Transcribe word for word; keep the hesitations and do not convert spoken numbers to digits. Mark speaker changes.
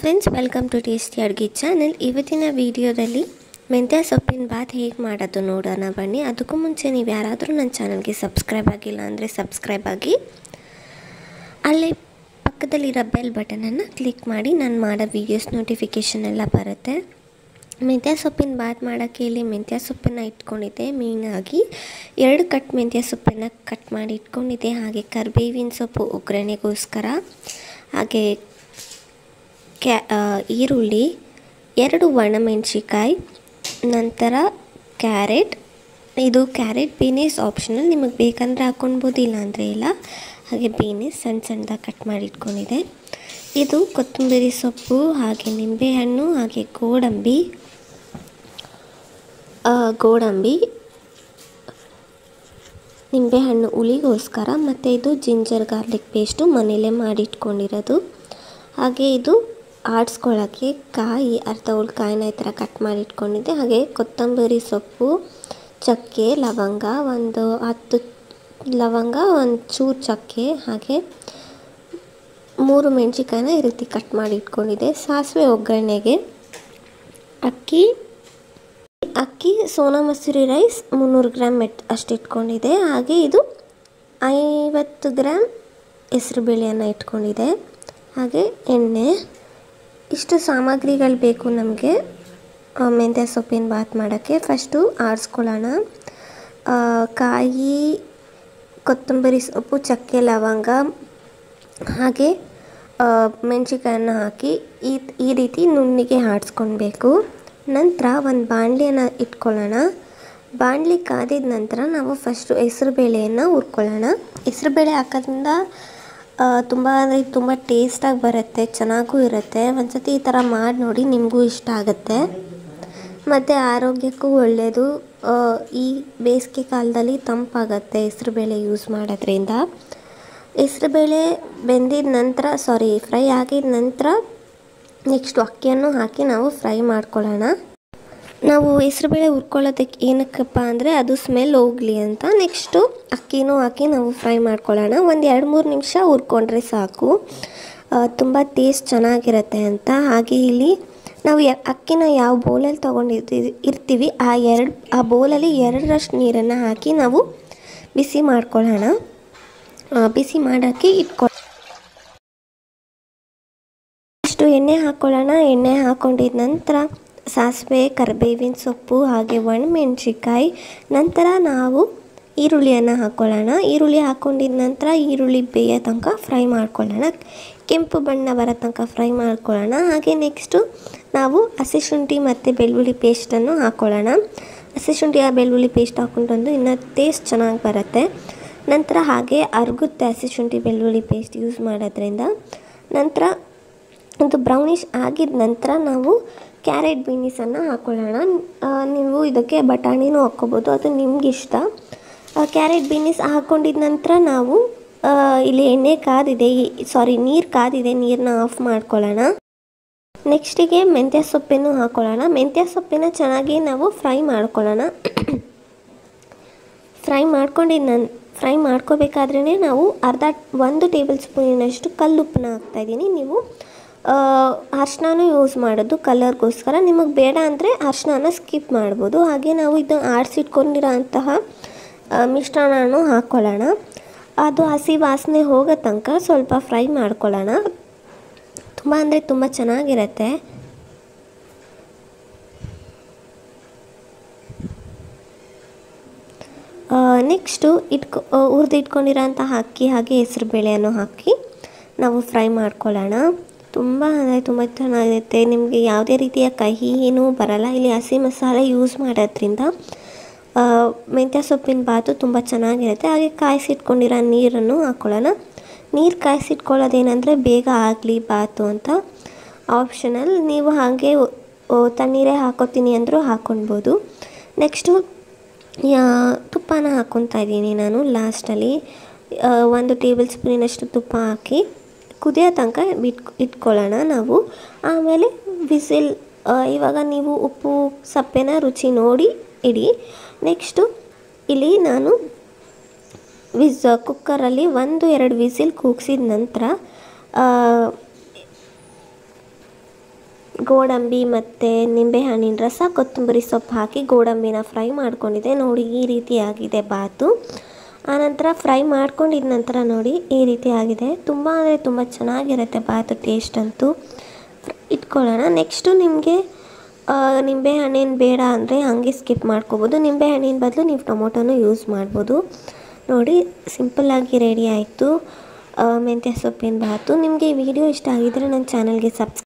Speaker 1: Friends, welcome to tasty ಅಡುಗೆ channel. ಇವತ್ತಿನ ವಿಡಿಯೋದಲ್ಲಿ ಮೆಂತ್ಯ ಸೊಪ್ಪಿನ ಬಾತ್ ಹೇಗೆ ಮಾಡೋದು ನೋಡೋಣ ಬನ್ನಿ. ಅದಕ್ಕೂ ಮುಂಚೆ ನೀವು ಯಾರಾದರೂ ನನ್ನ ಚಾನಲ್ಗೆ ಸಬ್ಸ್ಕ್ರೈಬ್ ಆಗಿಲ್ಲ ಅಂದರೆ ಸಬ್ಸ್ಕ್ರೈಬ್ ಆಗಿ, ಅಲ್ಲೇ ಪಕ್ಕದಲ್ಲಿರೋ ಬೆಲ್ ಬಟನನ್ನು ಕ್ಲಿಕ್ ಮಾಡಿ. ನಾನು ಮಾಡೋ ವೀಡಿಯೋಸ್ ನೋಟಿಫಿಕೇಷನ್ ಎಲ್ಲ ಬರುತ್ತೆ. ಮೆಂತ್ಯ ಸೊಪ್ಪಿನ ಬಾತ್ ಮಾಡೋಕ್ಕೆ ಇಲ್ಲಿ ಮೆಂತ್ಯ ಸೊಪ್ಪನ್ನು ಇಟ್ಕೊಂಡಿದ್ದೆ. ಮೇಯ್ನಾಗಿ ಎರಡು ಕಟ್ ಮೆಂತ್ಯ ಸೊಪ್ಪನ್ನು ಕಟ್ ಮಾಡಿ ಇಟ್ಕೊಂಡಿದ್ದೆ. ಹಾಗೆ ಕರಿಬೇವಿನ ಸೊಪ್ಪು ಒಗ್ಗರಣೆಗೋಸ್ಕರ, ಹಾಗೆ ಕ್ಯಾ ಈರುಳ್ಳಿ, ಎರಡು ಒಣಮೆಣಸಿಕಾಯಿ, ನಂತರ ಕ್ಯಾರೆಟ್. ಇದು ಕ್ಯಾರೆಟ್ ಬೀನೀಸ್ ಆಪ್ಷನಲ್, ನಿಮಗೆ ಬೇಕಂದರೆ ಹಾಕ್ಕೊಳ್ಬೋದು, ಇಲ್ಲಾಂದರೆ ಇಲ್ಲ. ಹಾಗೆ ಬೀನೀಸ್ ಸಣ್ಣ ಸಣ್ಣದಾಗಿ ಕಟ್ ಮಾಡಿ ಇಟ್ಕೊಂಡಿದೆ. ಇದು ಕೊತ್ತಂಬರಿ ಸೊಪ್ಪು, ಹಾಗೆ ನಿಂಬೆಹಣ್ಣು, ಹಾಗೆ ಗೋಡಂಬಿ ಗೋಡಂಬಿ ನಿಂಬೆಹಣ್ಣು ಹುಳಿಗೋಸ್ಕರ. ಮತ್ತು ಇದು ಜಿಂಜರ್ ಗಾರ್ಲಿಕ್ ಪೇಸ್ಟು ಮನೆಯಲ್ಲೇ ಮಾಡಿಟ್ಕೊಂಡಿರೋದು. ಹಾಗೆ ಇದು ಆಡಿಸ್ಕೊಳ್ಳೋಕ್ಕೆ ಕಾಯಿ, ಅರ್ಧ ಹುಳು ಕಾಯಿನ ಈ ಥರ ಕಟ್ ಮಾಡಿ ಇಟ್ಕೊಂಡಿದ್ದೆ. ಹಾಗೆ ಕೊತ್ತಂಬರಿ ಸೊಪ್ಪು, ಚಕ್ಕೆ, ಲವಂಗ, ಒಂದು ಹತ್ತು ಲವಂಗ, ಒಂದು ಚೂರು ಚಕ್ಕೆ, ಹಾಗೆ ಮೂರು ಮೆಣಸಿಕಾಯಿನ ಈ ರೀತಿ ಕಟ್ ಮಾಡಿ ಇಟ್ಕೊಂಡಿದ್ದೆ. ಸಾಸಿವೆ ಒಗ್ಗರಣೆಗೆ, ಅಕ್ಕಿ ಅಕ್ಕಿ ಸೋನಾ ಮಸೂರಿ ರೈಸ್ ಮುನ್ನೂರು ಗ್ರಾಮ್ ಮೆಟ್ ಅಷ್ಟು ಇಟ್ಕೊಂಡಿದೆ. ಹಾಗೆ ಇದು ಐವತ್ತು ಗ್ರಾಮ್ ಹೆಸರುಬೇಳೆಯನ್ನು ಇಟ್ಕೊಂಡಿದೆ. ಹಾಗೆ ಎಣ್ಣೆ. ಇಷ್ಟು ಸಾಮಗ್ರಿಗಳು ಬೇಕು ನಮಗೆ ಮೆಂತ್ಯ ಸೊಪ್ಪಿನ ಬಾತ್ ಮಾಡೋಕ್ಕೆ. ಫಸ್ಟು ಆಡಿಸ್ಕೊಳ್ಳೋಣ. ಕಾಯಿ, ಕೊತ್ತಂಬರಿ ಸೊಪ್ಪು, ಚಕ್ಕೆ, ಲವಂಗ, ಹಾಗೆ ಮೆಣಸಿಕಾಯನ್ನು ಹಾಕಿ ಈ ಈ ರೀತಿ ನುಣ್ಣಿಗೆ ಆಡಿಸ್ಕೊಳ್ಬೇಕು. ನಂತರ ಒಂದು ಬಾಣಲಿಯನ್ನು ಇಟ್ಕೊಳ್ಳೋಣ. ಬಾಣಲಿ ಕಾದಿದ ನಂತರ ನಾವು ಫಸ್ಟು ಹೆಸರುಬೇಳೆಯನ್ನು ಹುರ್ಕೊಳ್ಳೋಣ. ಹೆಸರುಬೇಳೆ ಹಾಕೋದ್ರಿಂದ ತುಂಬ ಅಂದರೆ ತುಂಬ ಟೇಸ್ಟಾಗಿ ಬರುತ್ತೆ, ಚೆನ್ನಾಗೂ ಇರುತ್ತೆ. ಒಂದು ಸತಿ ಈ ಥರ ಮಾಡಿ ನೋಡಿ, ನಿಮಗೂ ಇಷ್ಟ ಆಗುತ್ತೆ. ಮತ್ತು ಆರೋಗ್ಯಕ್ಕೂ ಒಳ್ಳೆಯದು. ಈ ಬೇಸಿಗೆ ಕಾಲದಲ್ಲಿ ತಂಪಾಗುತ್ತೆ ಹೆಸರುಬೇಳೆ ಯೂಸ್ ಮಾಡೋದ್ರಿಂದ. ಹೆಸರುಬೇಳೆ ಬೆಂದಿದ ನಂತರ ಸಾರಿ ಫ್ರೈ ಆಗಿದ ನಂತರ ನೆಕ್ಸ್ಟು ಅಕ್ಕಿಯನ್ನು ಹಾಕಿ ನಾವು ಫ್ರೈ ಮಾಡ್ಕೊಳ್ಳೋಣ. ನಾವು ಹೆಸರುಬೇಳೆ ಹುರ್ಕೊಳ್ಳೋದಕ್ಕೆ ಏನಕ್ಕಪ್ಪ ಅಂದರೆ ಅದು ಸ್ಮೆಲ್ ಹೋಗಲಿ ಅಂತ. ನೆಕ್ಸ್ಟು ಅಕ್ಕಿನೂ ಹಾಕಿ ನಾವು ಫ್ರೈ ಮಾಡ್ಕೊಳ್ಳೋಣ. ಒಂದು ಎರಡು ಮೂರು ನಿಮಿಷ ಹುರ್ಕೊಂಡ್ರೆ ಸಾಕು, ತುಂಬ ಟೇಸ್ಟ್ ಚೆನ್ನಾಗಿರುತ್ತೆ ಅಂತ. ಹಾಗೆ ಇಲ್ಲಿ ನಾವು ಯ ಅಕ್ಕಿನ ಯಾವ ಬೌಲಲ್ಲಿ ತೊಗೊಂಡಿರ್ತೀವಿ ಇರ್ತೀವಿ ಆ ಎರಡು ಆ ಬೌಲಲ್ಲಿ ಎರಡರಷ್ಟು ನೀರನ್ನು ಹಾಕಿ ನಾವು ಬಿಸಿ ಮಾಡ್ಕೊಳ್ಳೋಣ. ಬಿಸಿ ಮಾಡೋಕ್ಕೆ ಇಟ್ಕೊ ಅಷ್ಟು ಎಣ್ಣೆ ಹಾಕ್ಕೊಳ್ಳೋಣ. ಎಣ್ಣೆ ಹಾಕ್ಕೊಂಡಿದ ನಂತರ ಸಾಸಿವೆ, ಕರಿಬೇವಿನ ಸೊಪ್ಪು, ಹಾಗೆ ಒಣಮೆಣಸಿಕಾಯಿ, ನಂತರ ನಾವು ಈರುಳ್ಳಿಯನ್ನು ಹಾಕ್ಕೊಳ್ಳೋಣ. ಈರುಳ್ಳಿ ಹಾಕ್ಕೊಂಡಿದ ನಂತರ ಈರುಳ್ಳಿ ಬೇಯೋ ತನಕ ಫ್ರೈ ಮಾಡ್ಕೊಳ್ಳೋಣ. ಕೆಂಪು ಬಣ್ಣ ಬರೋ ತನಕ ಫ್ರೈ ಮಾಡ್ಕೊಳ್ಳೋಣ. ಹಾಗೆ ನೆಕ್ಸ್ಟು ನಾವು ಹಸಿ ಶುಂಠಿ ಮತ್ತು ಬೆಳ್ಳುಳ್ಳಿ ಪೇಸ್ಟನ್ನು ಹಾಕ್ಕೊಳ್ಳೋಣ. ಹಸಿ ಶುಂಠಿ ಆ ಬೆಳ್ಳುಳ್ಳಿ ಪೇಸ್ಟ್ ಹಾಕ್ಕೊಂಡು ಇನ್ನೂ ಟೇಸ್ಟ್ ಚೆನ್ನಾಗಿ ಬರುತ್ತೆ. ನಂತರ ಹಾಗೆ ಅರಗುತ್ತೆ ಹಸಿ ಶುಂಠಿ ಬೆಳ್ಳುಳ್ಳಿ ಪೇಸ್ಟ್ ಯೂಸ್ ಮಾಡೋದ್ರಿಂದ. ನಂತರ ಅದು ಬ್ರೌನಿಷ್ ಆಗಿದ ನಂತರ ನಾವು ಕ್ಯಾರೆಟ್ ಬೀನೀಸನ್ನು ಹಾಕ್ಕೊಳ್ಳೋಣ. ನೀವು ಇದಕ್ಕೆ ಬಟಾಣಿನೂ ಹಾಕ್ಕೋಬೋದು, ಅದು ನಿಮಗಿಷ್ಟ. ಕ್ಯಾರೆಟ್ ಬೀನೀಸ್ ಹಾಕ್ಕೊಂಡಿದ ನಂತರ ನಾವು ಇಲ್ಲಿ ಎಣ್ಣೆ ಕಾದಿದೆ, ಸಾರಿ ನೀರು ಕಾದಿದೆ, ನೀರನ್ನ ಆಫ್ ಮಾಡ್ಕೊಳ್ಳೋಣ. ನೆಕ್ಸ್ಟಿಗೆ ಮೆಂತ್ಯ ಸೊಪ್ಪನ್ನು ಹಾಕ್ಕೊಳ್ಳೋಣ. ಮೆಂತ್ಯ ಸೊಪ್ಪನ್ನು ಚೆನ್ನಾಗಿ ನಾವು ಫ್ರೈ ಮಾಡ್ಕೊಳ್ಳೋಣ. ಫ್ರೈ ಮಾಡ್ಕೊಂಡಿದ್ದ ನನ್ ಫ್ರೈ ಮಾಡ್ಕೋಬೇಕಾದ್ರೇ ನಾವು ಅರ್ಧ ಒಂದು ಟೇಬಲ್ ಸ್ಪೂನಿನಷ್ಟು ಕಲ್ಲುಪ್ಪನ್ನ ಹಾಕ್ತಾಯಿದ್ದೀನಿ. ನೀವು ಅರ್ಶಿನನೂ ಯೂಸ್ ಮಾಡೋದು ಕಲರ್ಗೋಸ್ಕರ. ನಿಮಗೆ ಬೇಡ ಅಂದರೆ ಅರ್ಶಿನನ ಸ್ಕಿಪ್ ಮಾಡ್ಬೋದು. ಹಾಗೆ ನಾವು ಇದನ್ನು ಆಡಿಸಿಟ್ಕೊಂಡಿರೋ ಅಂತಹ ಮಿಶ್ರಣನೂ ಹಾಕ್ಕೊಳ್ಳೋಣ. ಅದು ಹಸಿ ವಾಸನೆ ಹೋಗೋ ತನಕ ಸ್ವಲ್ಪ ಫ್ರೈ ಮಾಡ್ಕೊಳ್ಳೋಣ. ತುಂಬ ಅಂದರೆ ತುಂಬ ಚೆನ್ನಾಗಿರುತ್ತೆ. ನೆಕ್ಸ್ಟು ಇಟ್ಕೊ ಹುರಿದಿಟ್ಕೊಂಡಿರೋಂತಹ ಅಕ್ಕಿ ಹಾಗೆ ಹೆಸರು ಬೇಳೆಯನ್ನು ಹಾಕಿ ನಾವು ಫ್ರೈ ಮಾಡ್ಕೊಳ್ಳೋಣ. ತುಂಬ ಅಂದರೆ ತುಂಬ ಚೆನ್ನಾಗಿರುತ್ತೆ. ನಿಮಗೆ ಯಾವುದೇ ರೀತಿಯ ಕಹಿ ಏನೂ ಬರಲ್ಲ. ಇಲ್ಲಿ ಹಸಿ ಮಸಾಲೆ ಯೂಸ್ ಮಾಡೋದ್ರಿಂದ ಮೆಂತ್ಯ ಸೊಪ್ಪಿನ ಬಾತು ತುಂಬ ಚೆನ್ನಾಗಿರುತ್ತೆ. ಹಾಗೆ ಕಾಯಿಸಿಟ್ಕೊಂಡಿರೋ ನೀರನ್ನು ಹಾಕ್ಕೊಳ್ಳೋಣ. ನೀರು ಕಾಯಿಸಿಟ್ಕೊಳ್ಳೋದೇನೆಂದರೆ ಬೇಗ ಆಗಲಿ ಬಾತು ಅಂತ ಆಪ್ಷನಲ್. ನೀವು ಹಾಗೆ ತಣ್ಣೀರೇ ಹಾಕೋತೀನಿ ಅಂದರೂ ಹಾಕ್ಕೊಳ್ಬೋದು. ನೆಕ್ಸ್ಟು ತುಪ್ಪನ ಹಾಕ್ಕೊತಾ ಇದ್ದೀನಿ ನಾನು ಲಾಸ್ಟಲ್ಲಿ. ಒಂದು ಟೇಬಲ್ ಸ್ಪೂನಿನಷ್ಟು ತುಪ್ಪ ಹಾಕಿ ಕುದಿಯೋ ತನಕ ಬಿಟ್ ಇಟ್ಕೊಳ್ಳೋಣ ನಾವು. ಆಮೇಲೆ ವಿಸಿಲ್, ಇವಾಗ ನೀವು ಉಪ್ಪು ಸಪ್ಪೆನ ರುಚಿ ನೋಡಿ ಇಡಿ. ನೆಕ್ಸ್ಟು ಇಲ್ಲಿ ನಾನು ವಿಸ್ ಕುಕ್ಕರಲ್ಲಿ ಒಂದು ಎರಡು ವಿಸಿಲ್ ಕೂಗಿಸಿದ ನಂತರ ಗೋಡಂಬಿ ಮತ್ತು ನಿಂಬೆಹಣ್ಣಿನ ರಸ ಕೊತ್ತಂಬರಿ ಸೊಪ್ಪು ಹಾಕಿ ಗೋಡಂಬಿನ ಫ್ರೈ ಮಾಡ್ಕೊಂಡಿದ್ದೆ ನೋಡಿ ಈ ರೀತಿ ಆಗಿದೆ ಬಾತು. ಆನಂತರ ಫ್ರೈ ಮಾಡ್ಕೊಂಡಿದ್ದ ನಂತರ ನೋಡಿ ಈ ರೀತಿ ಆಗಿದೆ. ತುಂಬ ಅಂದರೆ ತುಂಬ ಚೆನ್ನಾಗಿರುತ್ತೆ ಬಾತು ಟೇಸ್ಟ್ ಅಂತೂ. ಇಟ್ಕೊಳ್ಳೋಣ. ನೆಕ್ಸ್ಟು ನಿಮಗೆ ನಿಂಬೆಹಣ್ಣಿನ ಬೇಡ ಅಂದರೆ ಹಾಗೆ ಸ್ಕಿಪ್ ಮಾಡ್ಕೋಬೋದು. ನಿಂಬೆಹಣ್ಣಿನ ಬದಲು ನೀವು ಟೊಮೊಟೊನೂ ಯೂಸ್ ಮಾಡ್ಬೋದು. ನೋಡಿ ಸಿಂಪಲ್ಲಾಗಿ ರೆಡಿ ಆಯಿತು ಮೆಂತ್ಯ ಸೊಪ್ಪಿನ ಬಾತು. ನಿಮಗೆ ಈ ವಿಡಿಯೋ ಇಷ್ಟ ಆಗಿದ್ದರೆ ನನ್ನ ಚಾನಲ್ಗೆ ಸಬ್ಸ್ಕ್ರೈಬ್